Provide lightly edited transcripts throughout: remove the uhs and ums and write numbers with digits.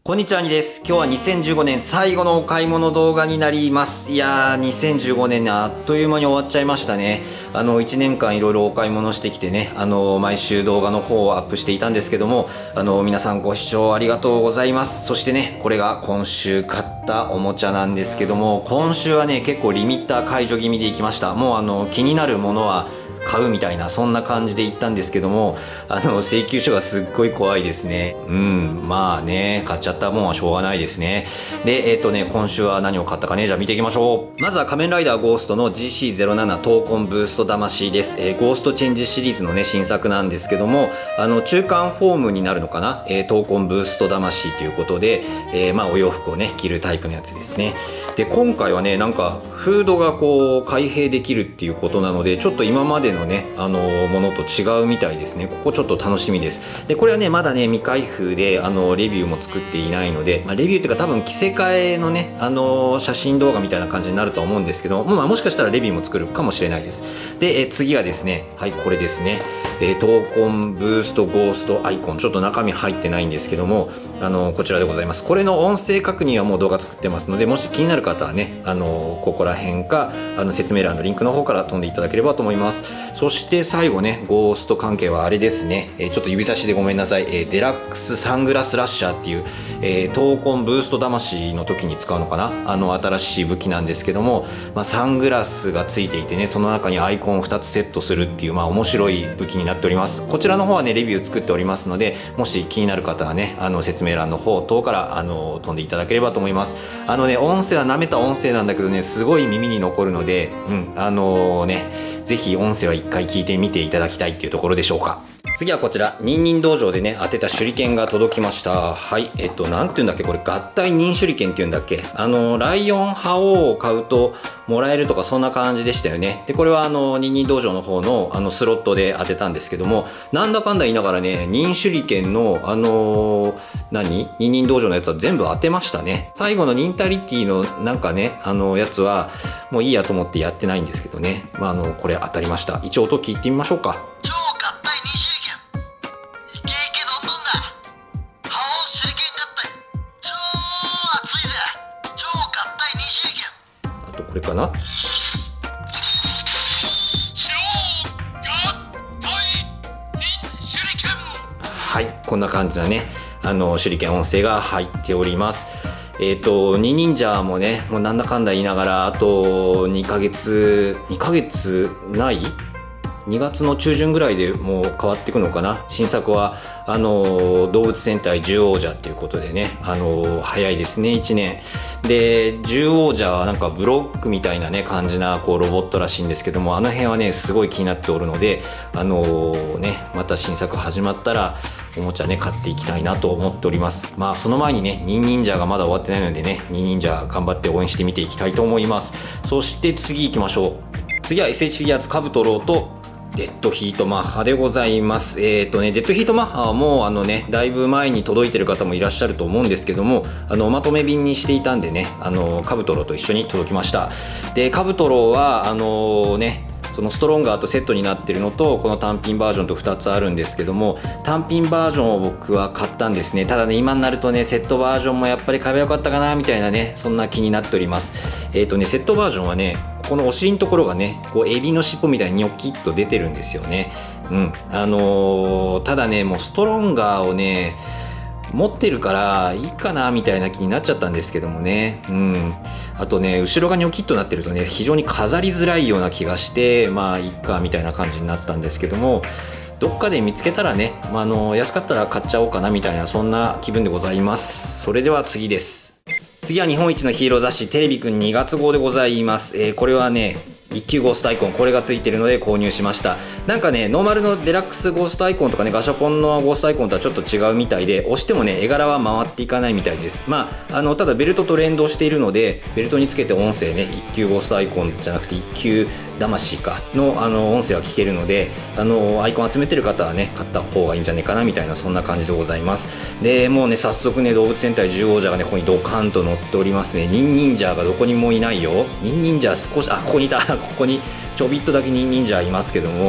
こんにちは、にです。今日は2015年最後のお買い物動画になります。いやー、2015年ね、あっという間に終わっちゃいましたね。1年間いろいろお買い物してきてね、毎週動画の方をアップしていたんですけども、皆さんご視聴ありがとうございます。そしてね、これが今週買ったおもちゃなんですけども、今週はね、結構リミッター解除気味でいきました。もう気になるものは、買うみたいな、そんな感じで行ったんですけども、請求書がすっごい怖いですね。まあね、買っちゃったもんはしょうがないですね。で、今週は何を買ったかね、じゃあ見ていきましょう。まずは仮面ライダーゴーストの GC07 闘魂ブースト魂です。ゴーストチェンジシリーズのね、新作なんですけども、中間フォームになるのかな、闘魂ブースト魂ということで、お洋服をね、着るタイプのやつですね。で、今回はね、なんか、フードがこう、開閉できるっていうことなので、ちょっと今までのね、ものと違うみたいですね。ここちょっと楽しみです。で、これはね、まだね、未開封で、レビューも作っていないので、レビューっていうか多分着せ替えのね、写真動画みたいな感じになるとは思うんですけど、もしかしたらレビューも作るかもしれないです。で、次がですね、はい、これですね。闘魂ブーストゴーストアイコン。ちょっと中身入ってないんですけども、こちらでございます。これの音声確認はもう動画作ってますので、もし気になる方はね、ここら辺か、説明欄のリンクの方から飛んでいただければと思います。そして最後ね、ゴースト関係はあれですね、ちょっと指差しでごめんなさい、デラックスサングラスラッシャーっていう、闘魂ブースト魂の時に使うのかな、新しい武器なんですけども、サングラスがついていてね、その中にアイコンを2つセットするっていう、面白い武器になっております。こちらの方はね、レビュー作っておりますので、もし気になる方はね、説明欄の方等から飛んでいただければと思います。音声は舐めた音声なんだけどね、すごい耳に残るので、ぜひ音声は一回聞いてみていただきたいっていうところでしょうか。次はこちら、ニンニン道場でね、当てた手裏剣が届きました。はい。なんて言うんだっけこれ、合体ニン手裏剣って言うんだっけライオン覇王を買うともらえるとかそんな感じでしたよね。で、これはニンニン道場の方のスロットで当てたんですけども、なんだかんだ言いながらね、ニン手裏剣のニンニン道場のやつは全部当てましたね。最後のニンタリティのなんかね、やつはもういいやと思ってやってないんですけどね。これ当たりました。一応音聞いてみましょうか。これかな。はい、こんな感じなね、手裏剣音声が入っております。ニンニンジャーもね、もうなんだかんだ言いながら、あと2ヶ月ない ?2 月の中旬ぐらいでもう変わっていくのかな。新作は、動物戦隊獣王者っていうことでね、早いですね、1年。で、獣王者はなんかブロックみたいなね、感じな、ロボットらしいんですけども、辺はね、すごい気になっておるので、また新作始まったら、おもちゃね、買っていきたいなと思っております。その前にね、ニンニンジャーがまだ終わってないのでね、ニンニンジャー頑張って応援してみていきたいと思います。そして次行きましょう。次は SH フィギュアーツカブトローと、デッドヒートマッハでございます。デッドヒートマッハはもうだいぶ前に届いてる方もいらっしゃると思うんですけども、おまとめ便にしていたんでね、カブトローと一緒に届きました。で、カブトローは、そのストロンガーとセットになってるのと、この単品バージョンと2つあるんですけども、単品バージョンを僕は買ったんですね。ただね、今になるとね、セットバージョンもやっぱり買えばよかったかな、みたいなね、そんな気になっております。セットバージョンはね、このお尻のところがね、エビの尻尾みたいにニョキッと出てるんですよね。ただね、もうストロンガーをね、持ってるからいいかなみたいな気になっちゃったんですけどもね。あとね、後ろがニョキッとなってるとね、非常に飾りづらいような気がして、いっかみたいな感じになったんですけども、どっかで見つけたらね、安かったら買っちゃおうかなみたいな、そんな気分でございます。それでは次です。次は日本一のヒーロー雑誌テレビくん2月号でございます。これはね、一級ゴーストアイコン、これがついてるので購入しました。なんかね、ノーマルのデラックスゴーストアイコンとかね、ガシャポンのゴーストアイコンとはちょっと違うみたいで、押してもね、絵柄は回っていかないみたいです。ただベルトと連動しているので、ベルトにつけて音声ね、一級ゴーストアイコンじゃなくて一級魂かの音声は聞けるので、アイコン集めてる方はね、買った方がいいんじゃないかなみたいな、そんな感じでございます。で、もうね、早速ね、動物戦隊獣王者がね、ここにドカンと乗っておりますね。ニンニンジャーがどこにもいないよ。ニンニンジャー少し、ここにいた。ここにちょびっとだけニンニンジャーいますけども、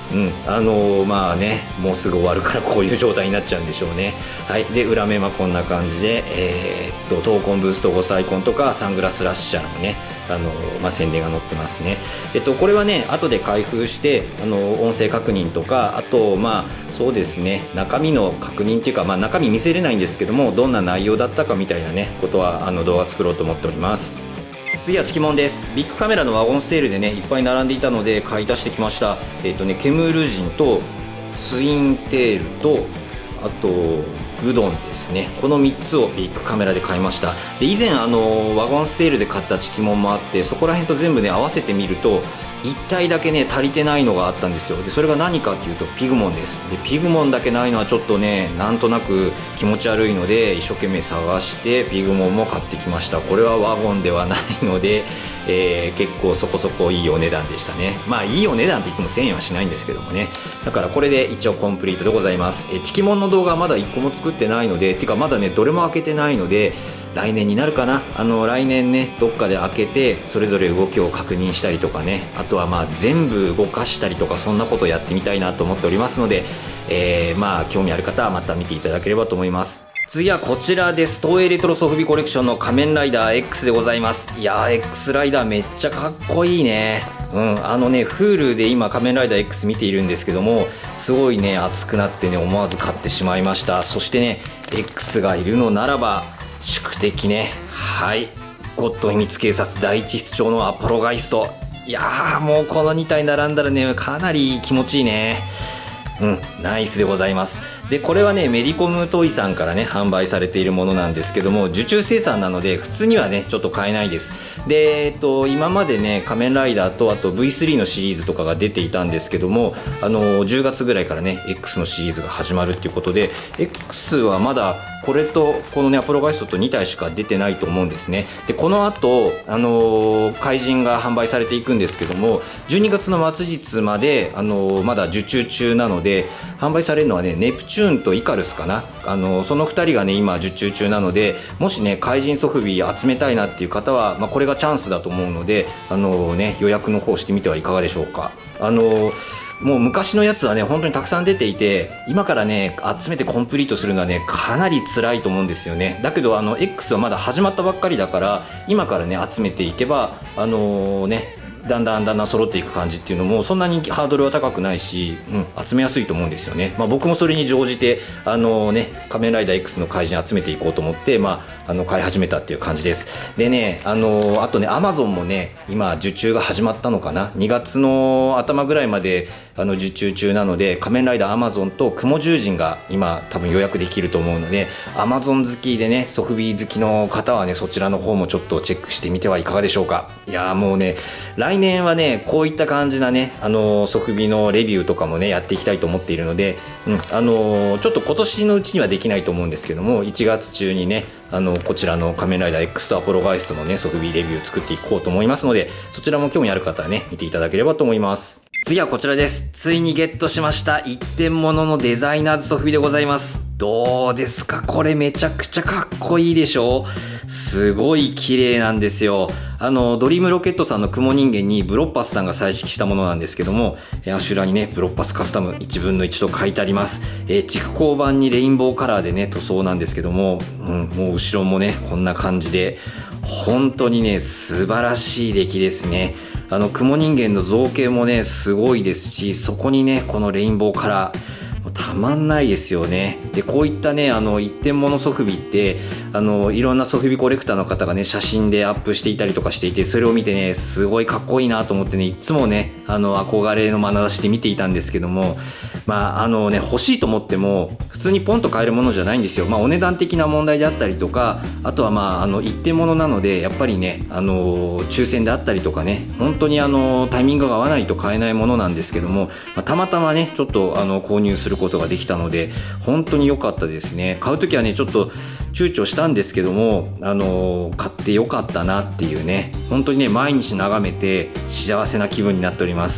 まあね、もうすぐ終わるからこういう状態になっちゃうんでしょうね。はい。で、裏面はこんな感じで、闘魂ブースト5サイコンとかサングラスラッシャーのね、宣伝が載ってますね。これはね、後で開封して、音声確認とか、あと、そうですね、中身の確認っていうか、中身見せれないんですけども、どんな内容だったかみたいなね、ことは、動画作ろうと思っております。次はチキモンです。ビッグカメラのワゴンセールでね、いっぱい並んでいたので買い足してきました。ケムールジンとツインテールと、あとグドンですね。この3つをビッグカメラで買いました。で、以前ワゴンセールで買ったチキモンもあって、そこら辺と全部ね合わせてみると1体だけね足りてないのがあったんですよ。でそれが何かっていうとピグモンです。でピグモンだけないのはちょっとねなんとなく気持ち悪いので、一生懸命探してピグモンも買ってきました。これはワゴンではないので、結構そこそこいいお値段でしたね。いいお値段って言っても1000円はしないんですけどもね。だからこれで一応コンプリートでございます。チキモンの動画はまだ1個も作ってないので、てかまだねどれも開けてないので、来年になるかな。来年ねどっかで開けてそれぞれ動きを確認したりとかね、あとは全部動かしたりとか、そんなことをやってみたいなと思っておりますので、興味ある方はまた見ていただければと思います。次はこちらです。東映レトロソフビコレクションの仮面ライダー X でございます。いやー X ライダーめっちゃかっこいいね。Hulu で今仮面ライダー X 見ているんですけども、すごいね熱くなってね思わず買ってしまいました。そしてね X がいるのならば宿敵ね、はい、ゴッド秘密警察第一室長のアポロガイスト。いやーもうこの2体並んだらねかなり気持ちいいね。ナイスでございます。でこれはねメディコムトイさんからね販売されているものなんですけども、受注生産なので普通にはねちょっと買えないです。で今までね仮面ライダーとあと V3 のシリーズとかが出ていたんですけども、10月ぐらいからね X のシリーズが始まるっていうことで、 X はまだこれとこのねアポロガイストと2体しか出てないと思うんですね。でこの後怪人が販売されていくんですけども、12月の末日までまだ受注中なので、販売されるのはねネプチューンとイカルスかな。その2人がね今受注中なので、もしね怪人ソフビ集めたいなっていう方は、これがチャンスだと思うので予約の方してみてはいかがでしょうか。もう昔のやつはね本当にたくさん出ていて、今からね集めてコンプリートするのはねかなり辛いと思うんですよね。だけどX はまだ始まったばっかりだから、今からね集めていけばだんだん揃っていく感じっていうのもそんなにハードルは高くないし、集めやすいと思うんですよね。僕もそれに乗じて仮面ライダー X の怪人集めていこうと思って、買い始めたっていう感じです。でねあとね Amazon もね今受注が始まったのかな。2月の頭ぐらいまで受注中なので、仮面ライダー Amazon と雲獣人が今多分予約できると思うので、 Amazon 好きでねソフビ好きの方はねそちらの方もちょっとチェックしてみてはいかがでしょうか。いやーもうね来年はねこういった感じなねソフビのレビューとかもねやっていきたいと思っているので、ちょっと今年のうちにはできないと思うんですけども、1月中にねこちらの仮面ライダー X とアポロガイストのねソフビレビュー作っていこうと思いますので、そちらも興味ある方はね見ていただければと思います。次はこちらです。ついにゲットしました一点物のデザイナーズソフビでございます。どうですか、これめちゃくちゃかっこいいでしょ。すごい綺麗なんですよ。ドリームロケットさんの雲人間にブロッパスさんが彩色したものなんですけども、足裏にねブロッパスカスタム1分の1と書いてあります。蓄光板にレインボーカラーでね塗装なんですけども、もう後ろもねこんな感じで本当にね素晴らしい出来ですね。雲人間の造形もねすごいですし、そこにねこのレインボーカラーたまんないですよね。でこういったね一点物ソフビっていろんなソフビコレクターの方がね写真でアップしていたりとかしていて、それを見てねすごいかっこいいなと思ってね、いつもね憧れの眼差しで見ていたんですけども、欲しいと思っても普通にポンと買えるものじゃないんですよ。お値段的な問題であったりとか、あとは一点物なのでやっぱりね抽選であったりとかね、本当にタイミングが合わないと買えないものなんですけども、たまたまねちょっと購入することができたので本当に良かったですね。買う時はねちょっと躊躇したんですけども買って良かったなっていうね、本当にね毎日眺めて幸せな気分になっております。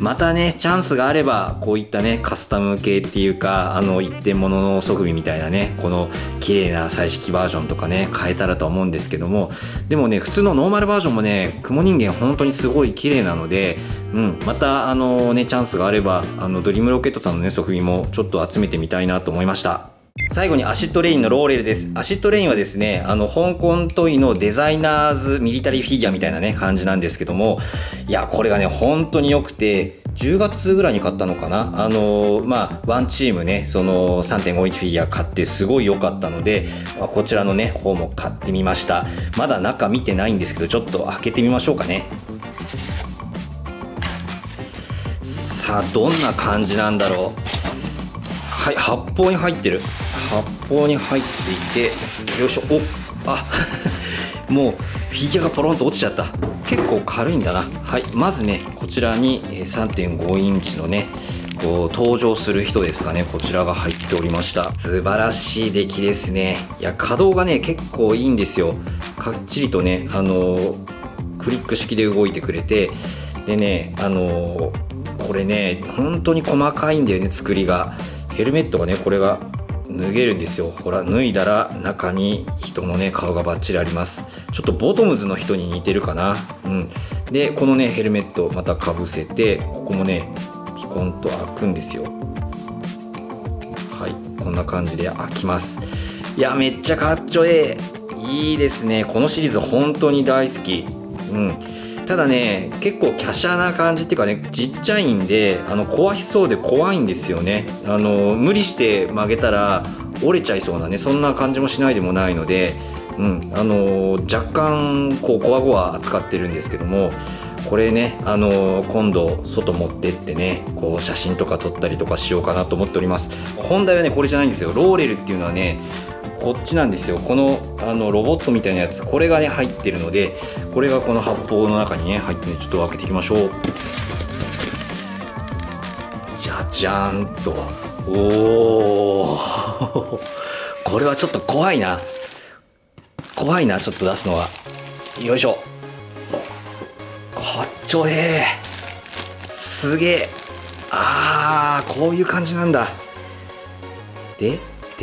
またねチャンスがあればこういったねカスタム系っていうか一点物のソフビみたいなねこの綺麗な彩色バージョンとかね変えたらと思うんですけども、でもね普通のノーマルバージョンもね雲人間本当にすごい綺麗なので、またねチャンスがあればドリームロケットさんのねソフビもちょっと集めてみたいなと思いました。最後にアシッドレインのローレルです。アシッドレインはですね、香港トイのデザイナーズミリタリーフィギュアみたいなね、感じなんですけども、いや、これがね、本当に良くて、10月ぐらいに買ったのかなワンチームね、その 3.51 フィギュア買ってすごい良かったので、こちらのね、方も買ってみました。まだ中見てないんですけど、ちょっと開けてみましょうかね。さあ、どんな感じなんだろう。はい、発泡に入ってる。発泡に入っていて、よいしょ、もうフィギュアがポロンと落ちちゃった。結構軽いんだな。はい、まずね、こちらに 3.5 インチのね、こう登場する人ですかね、こちらが入っておりました。素晴らしい出来ですね。いや、可動がね、結構いいんですよ。かっちりとね、クリック式で動いてくれて、でね、これね、本当に細かいんだよね、作りが。ヘルメットがねこれが脱げるんですよ。ほら脱いだら中に人のね顔がバッチリあります。ちょっとボトムズの人に似てるかな。でこのねヘルメットまたかぶせて、ここもねピコンと開くんですよ。はい、こんな感じで開きます。いやめっちゃかっちょええ。いいですね。このシリーズ本当に大好き。ただね結構華奢な感じっていうかね、ちっちゃいんで壊しそうで怖いんですよね。無理して曲げたら折れちゃいそうなね、そんな感じもしないでもないので、若干こうゴワゴワ扱ってるんですけども、これね今度外持ってってねこう写真とか撮ったりとかしようかなと思っております。本題はねこれじゃないんですよ。ローレルっていうのはねこっちなんですよ。このロボットみたいなやつ、これがね入ってるので、これがこの発泡の中にね入ってるので、ちょっと開けていきましょう。じゃじゃーんと。おーこれはちょっと怖いな。怖いな、ちょっと出すのは。よいしょ。かっちょええ。すげえ。こういう感じなんだ。で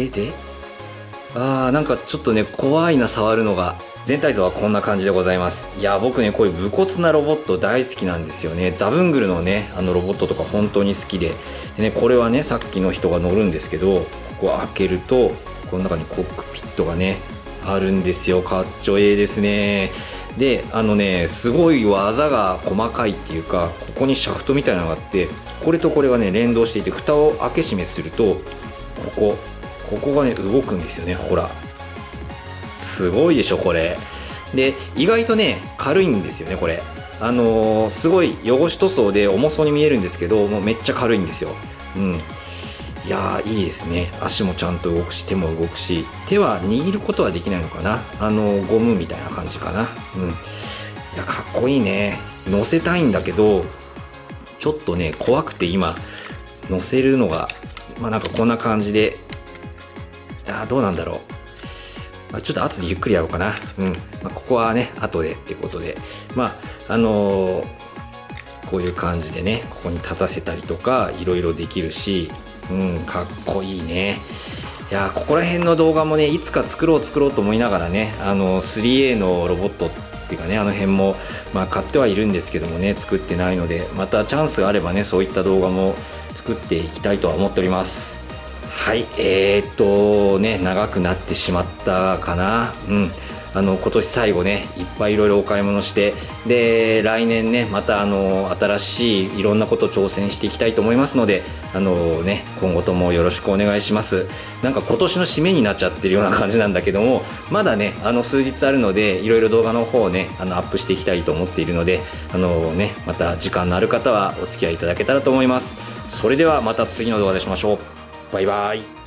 なんかちょっとね怖いな、触るのが。全体像はこんな感じでございます。いや僕ねこういう武骨なロボット大好きなんですよね。ザブングルのねロボットとか本当に好きで、ね、これはねさっきの人が乗るんですけど、ここ開けるとこの中にコックピットがねあるんですよ。かっちょええですね。ですごい技が細かいっていうか、ここにシャフトみたいなのがあって、これとこれがね連動していて、蓋を開け閉めするとここがね動くんですよね。ほらすごいでしょこれ。で意外とね軽いんですよねこれ。すごい汚し塗装で重そうに見えるんですけど、もうめっちゃ軽いんですよ。いやーいいですね。足もちゃんと動くし手も動くし、手は握ることはできないのかな。ゴムみたいな感じかな。いやかっこいいね。乗せたいんだけどちょっとね怖くて今乗せるのがなんかこんな感じで、どうなんだろう。ちょっと後でゆっくりやろうかな。ここはね後でってことで、こういう感じでねここに立たせたりとかいろいろできるし、かっこいいね。いやここら辺の動画もねいつか作ろうと思いながらね3A のロボットっていうかね辺も買ってはいるんですけどもね作ってないので、またチャンスがあればねそういった動画も作っていきたいとは思っております。はい、長くなってしまったかな。今年最後ねいっぱいいろいろお買い物して、で来年ねまた新しいいろんなこと挑戦していきたいと思いますので、今後ともよろしくお願いします。なんか今年の締めになっちゃってるような感じなんだけども、まだね数日あるのでいろいろ動画の方をねアップしていきたいと思っているので、また時間のある方はお付き合いいただけたらと思います。それではまた次の動画でしましょう。バイバイ。